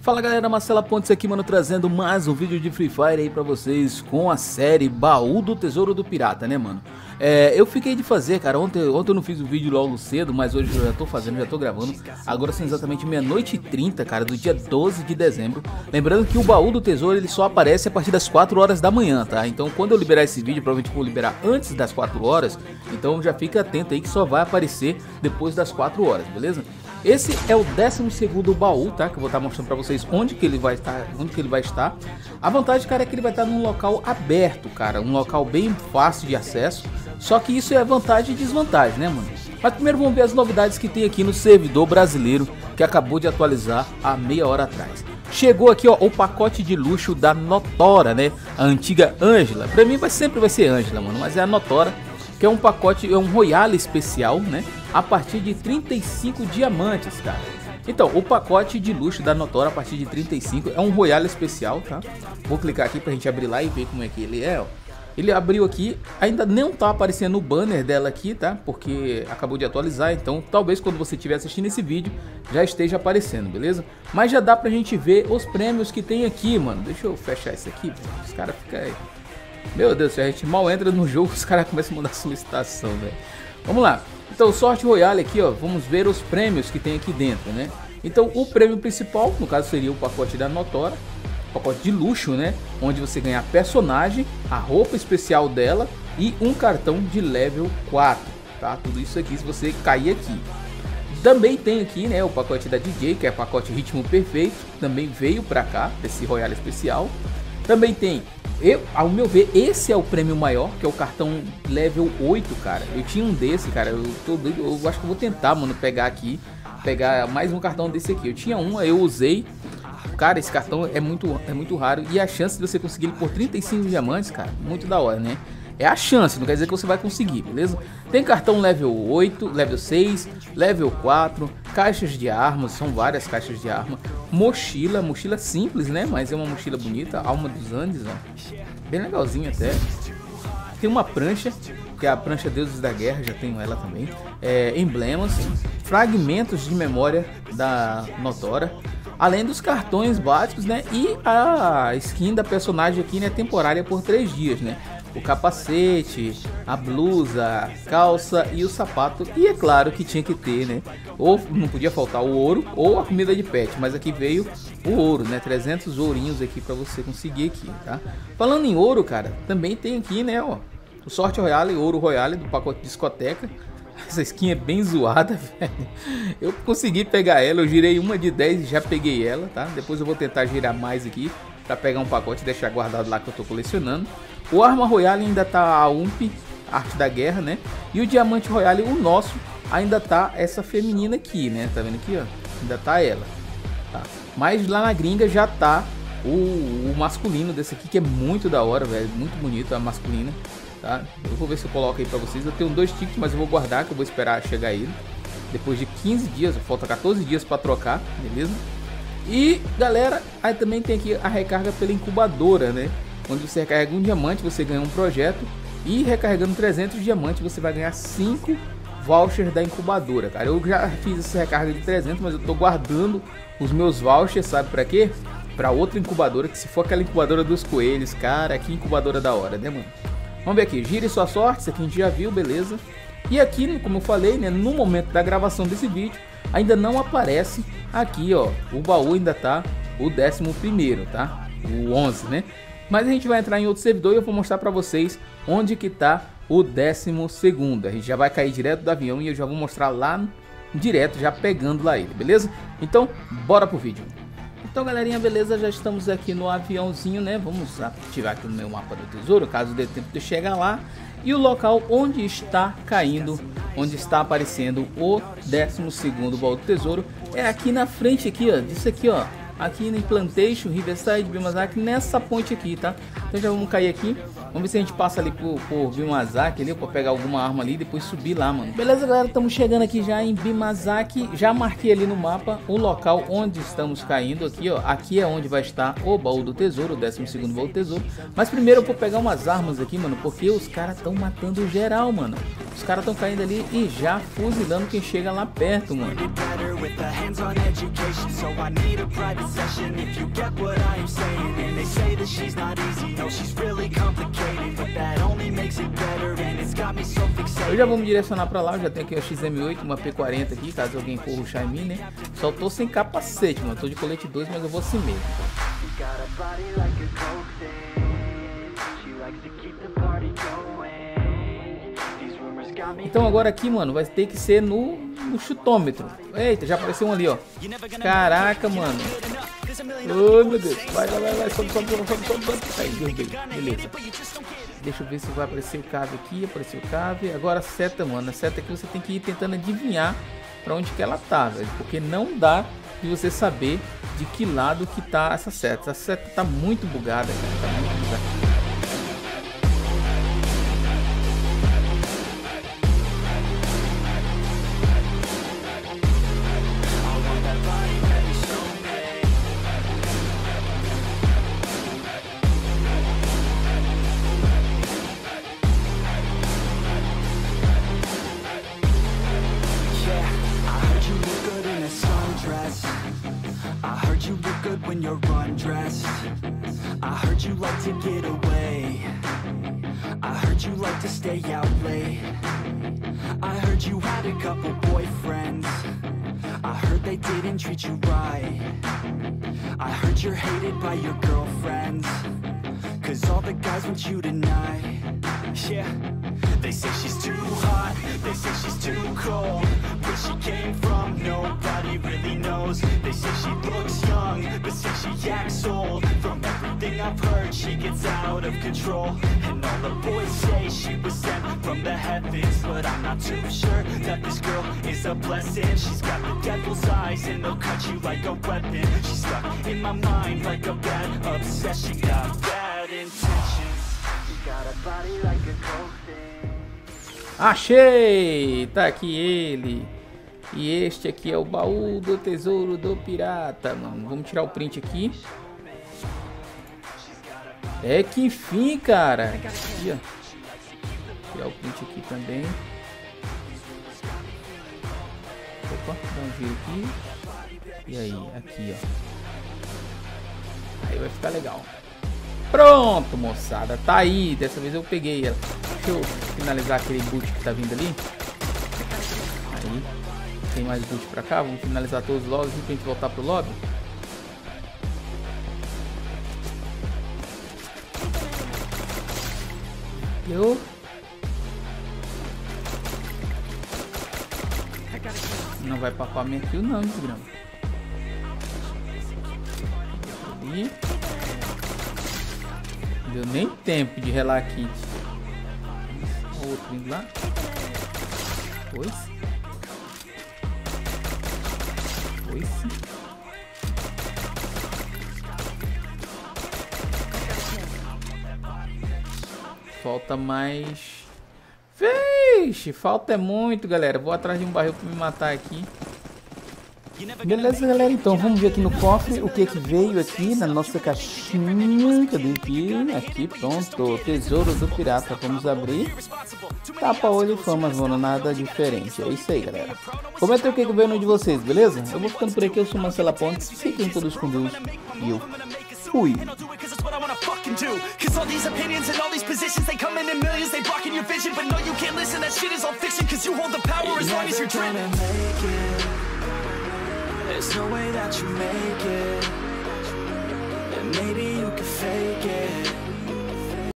Fala galera, Marcela Pontes aqui, mano, trazendo mais um vídeo de Free Fire aí pra vocês com a série Baú do Tesouro do Pirata, né, mano? Eu fiquei de fazer, cara, ontem eu não fiz o vídeo logo cedo, mas hoje eu já tô fazendo, já tô gravando. Agora são exatamente meia-noite e 30, cara, do dia 12 de dezembro. Lembrando que o Baú do Tesouro, ele só aparece a partir das 4 horas da manhã, tá? Então quando eu liberar esse vídeo, provavelmente vou liberar antes das 4 horas, então já fica atento aí que só vai aparecer depois das 4 horas, beleza? Esse é o 12º baú, tá? Que eu vou estar mostrando pra vocês onde que ele vai estar, A vantagem, cara, é que ele vai estar num local aberto, cara. Um local bem fácil de acesso. Só que isso é vantagem e desvantagem, né, mano? Mas primeiro vamos ver as novidades que tem aqui no servidor brasileiro, que acabou de atualizar há meia hora atrás. Chegou aqui, ó, o pacote de luxo da Notora, né? A antiga Ângela. Pra mim sempre vai ser Ângela, mano, mas é a Notora, que é um pacote, é um Royale especial, né? A partir de 35 diamantes, cara. Então, o pacote de luxo da Notora a partir de 35 é um Royale especial, tá? Vou clicar aqui pra gente abrir lá e ver como é que ele é, ó. Ele abriu aqui, ainda não tá aparecendo o banner dela aqui, tá? Porque acabou de atualizar, então talvez quando você estiver assistindo esse vídeo já esteja aparecendo, beleza? Mas já dá pra gente ver os prêmios que tem aqui, mano. Deixa eu fechar isso aqui, os caras ficam aí. Meu Deus, se a gente mal entra no jogo, os caras começam a mandar solicitação, velho. Vamos lá. Então, sorte royale aqui, ó, vamos ver os prêmios que tem aqui dentro, né? Então, o prêmio principal, no caso, seria o pacote da Notora, pacote de luxo, né? Onde você ganha a personagem, a roupa especial dela e um cartão de level 4, tá? Tudo isso aqui se você cair aqui. Também tem aqui, né, o pacote da DJ, que é o pacote ritmo perfeito, também veio pra cá, desse royale especial. Também tem, ao meu ver, esse é o prêmio maior, que é o cartão level 8, cara. Eu tinha um desse, cara, eu acho que eu vou tentar, mano, pegar mais um cartão desse aqui. Eu tinha um, eu usei. Cara, esse cartão é muito raro e a chance de você conseguir ele por 35 diamantes, cara, muito da hora, né? É a chance, não quer dizer que você vai conseguir, beleza? Tem cartão level 8, level 6, level 4, caixas de armas, são várias caixas de arma, mochila simples, né? Mas é uma mochila bonita, alma dos Andes, ó. Bem legalzinho até. Tem uma prancha, que é a prancha Deuses da Guerra, já tenho ela também. Emblemas, fragmentos de memória da Notora, além dos cartões básicos, né? E a skin da personagem aqui, né? Temporária por 3 dias, né? O capacete, a blusa, calça e o sapato. E é claro que tinha que ter, né? Ou não podia faltar o ouro ou a comida de pet. Mas aqui veio o ouro, né? 300 ourinhos aqui pra você conseguir aqui, tá? Falando em ouro, cara, também tem aqui, né? Ó, o Sorte Royale, Ouro Royale do pacote discoteca. Essa skin é bem zoada, velho. Eu consegui pegar ela, eu girei uma de 10 e já peguei ela, tá? Depois eu vou tentar girar mais aqui pra pegar um pacote e deixar guardado lá que eu tô colecionando. O Arma Royale ainda tá a UMP, Arte da Guerra, né? E o Diamante Royale, o nosso, ainda tá essa feminina aqui, né? Tá vendo aqui, ó? Ainda tá ela, tá? Mas lá na gringa já tá o masculino desse aqui, que é muito da hora, velho. Muito bonito a masculina, tá? Eu vou ver se eu coloco aí pra vocês. Eu tenho 2 tickets, mas eu vou guardar, que eu vou esperar chegar ele. Depois de 15 dias, falta 14 dias pra trocar, beleza? E, galera, aí também tem aqui a recarga pela incubadora, né? Onde você recarrega um diamante, você ganha um projeto. E recarregando 300 diamantes, você vai ganhar 5 vouchers da incubadora, cara. Eu já fiz essa recarga de 300, mas eu tô guardando os meus vouchers, sabe pra quê? Pra outra incubadora, que se for aquela incubadora dos coelhos, cara, que incubadora da hora, né, mano? Vamos ver aqui, gire sua sorte, isso aqui a gente já viu, beleza. E aqui, como eu falei, né, no momento da gravação desse vídeo, ainda não aparece aqui, ó, o baú ainda tá o 11º, tá? O 11, né? Mas a gente vai entrar em outro servidor e eu vou mostrar pra vocês onde que tá o 12º. A gente já vai cair direto do avião e eu já vou mostrar lá direto, já pegando lá ele, beleza? Então, bora pro vídeo. Então, galerinha, beleza? Já estamos aqui no aviãozinho, né? Vamos ativar aqui no meu mapa do tesouro, caso dê tempo de chegar lá. E o local onde está caindo, onde está aparecendo o 12º baú do tesouro é aqui na frente aqui, ó, disso aqui, ó. Aqui no Plantation, Riverside, Bimazak, nessa ponte aqui, tá? Então já vamos cair aqui. Vamos ver se a gente passa ali por Bimazaki ali, pra pegar alguma arma ali e depois subir lá, mano. Beleza, galera, estamos chegando aqui já em Bimazaki. Já marquei ali no mapa o local onde estamos caindo aqui, ó. Aqui é onde vai estar o baú do tesouro, o 12º baú do tesouro. Mas primeiro eu vou pegar umas armas aqui, mano, porque os caras estão matando geral, mano. Os caras estão caindo ali e já fuzilando quem chega lá perto, mano. Eu já vou me direcionar pra lá, eu já tenho aqui a XM8, uma P40 aqui, caso alguém for rushar em mim, né? Só tô sem capacete, mano, tô de colete 2, mas eu vou assim mesmo. Então agora aqui, mano, vai ter que ser no chutômetro. Eita, já apareceu um ali, ó. Caraca, mano. Oh, meu Deus. Vai, sobe. Aí, derrubei. Beleza. Deixa eu ver se vai aparecer o cave aqui. Apareceu o cave. Agora a seta, mano. A seta aqui você tem que ir tentando adivinhar pra onde que ela tá, velho. Porque não dá de você saber de que lado que tá essa seta. Essa seta tá muito bugada, cara. Tá muito bugada. When you're undressed, I heard you like to get away. I heard you like to stay out late. I heard you had a couple boyfriends. I heard they didn't treat you right. I heard you're hated by your girlfriends, 'cause all the guys want you tonight. Yeah, they say she's too hot, they say she's too cold. Where she came from, nobody really knows. They say she looks young, but say she acts old. From everything I've heard, she gets out of control. And all the boys say she was sent from the heavens, but I'm not too sure that this girl is a blessing. She's got the devil's eyes and they'll cut you like a weapon. She's stuck in my mind like a bad obsession. Got bad intentions. She got a body like a coffin. Achei! Tá aqui ele. E este aqui é o baú do tesouro do pirata, mano. Vamos tirar o print aqui. É que enfim, cara. Aqui, ó. Tirar o print aqui também. Opa, dá um giro aqui. E aí, aqui, ó. Aí vai ficar legal. Pronto, moçada. Tá aí. Dessa vez eu peguei ela. Deixa eu finalizar aquele boot que tá vindo ali. Aí. Tem mais boot pra cá. Vamos finalizar todos os lobbies pra gente voltar pro lobby. Eu. Não vai papar minha kill não, desgrama. Ali. Não deu nem tempo de relar aqui. Outro indo lá. Pois. Falta mais. Vixe, falta é muito, galera. Vou atrás de um barril pra me matar aqui. Beleza, galera, então vamos ver aqui no cofre o que que veio aqui na nossa caixinha. Cadê aqui? Aqui, pronto, tesouro do pirata. Vamos abrir. Tapa olho e famas, mano, nada diferente. É isso aí, galera. Comenta o que que veio no de vocês, beleza? Eu vou ficando por aqui, eu sou Marcela Pontes. Fiquem todos com Deus e eu fui. Cause all these opinions and all these positions, they come in millions, they blocking your vision. But no, you can't listen, that shit is all fiction. Cause you hold the power as long as you're driven. There's no way that you make it.